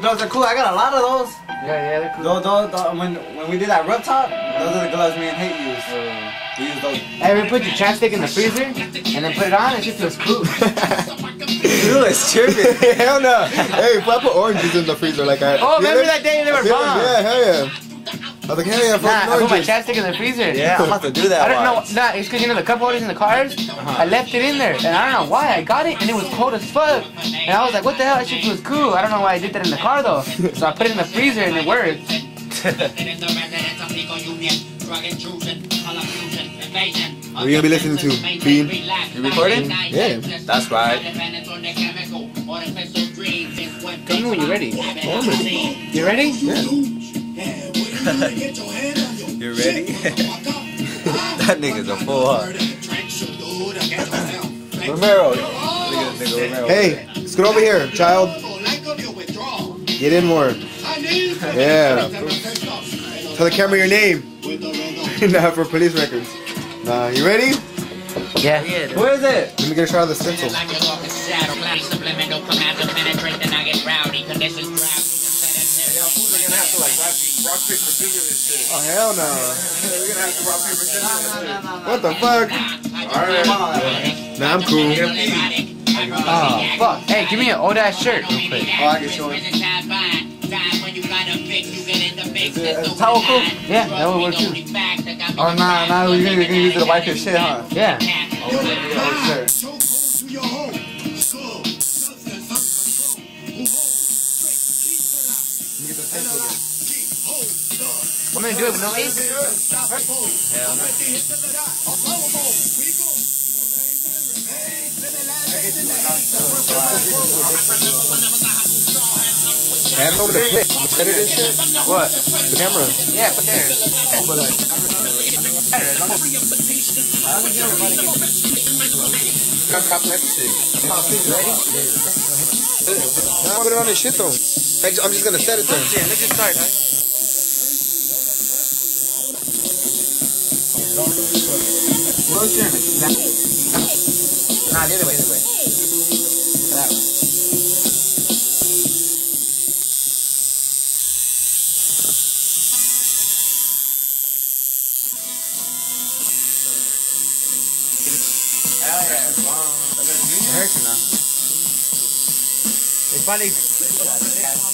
gloves are cool. I got a lot of those. Yeah, they're cool. When we did that rub top, those are the gloves me and Hate used. We used those. Hey, we put your chapstick in the freezer and then put it on. It just feels cool. Dude, it's tripping. Hell no. Hey, if I put oranges in the freezer like I. Oh, remember that day they were bomb? Yeah, hell yeah. I was like, hell yeah, Nah, I put my oranges. chapstick in the freezer. Yeah, I'm about to do that. I don't know. Nah, it's because you know the cup holders in the cars. I left it in there, and I don't know why. I got it, and it was cold as fuck. And I was like, what the hell? That shit was cool. I don't know why I did that in the car though. So I put it in the freezer, and it worked. What are you gonna be listening to, Bean? You recording? Yeah. That's right. Tell me when you're ready. You ready? Yeah. You ready? That nigga's a fool, huh? Romero. Look at this nigga Romero. Hey, scoot over here, child. Get in more. Yeah. Tell the camera your name. Nah, for police records. Nah, you ready? Yeah. Who is it? Let me get a shot of the stencil. Oh, hell no. We're gonna have to rock, paper, scissors. What the fuck? Alright. Nah, I'm cool. Oh, fuck. Hey, give me an old ass shirt real quick. Oh, I can show him. Is it a towel cool? Yeah, that would work too. Oh, nah, you're gonna use it to wipe your shit, huh? Yeah. Oh, sure. I'm gonna do it with no ink. Hell no. Hand over the clip. Edit this shit? What? The camera. Yeah, but there. Nah, put it on this shit though. I'm just gonna set it there. Yeah, let's just start, huh? Nah, the other way, That way. It hurts now. It's probably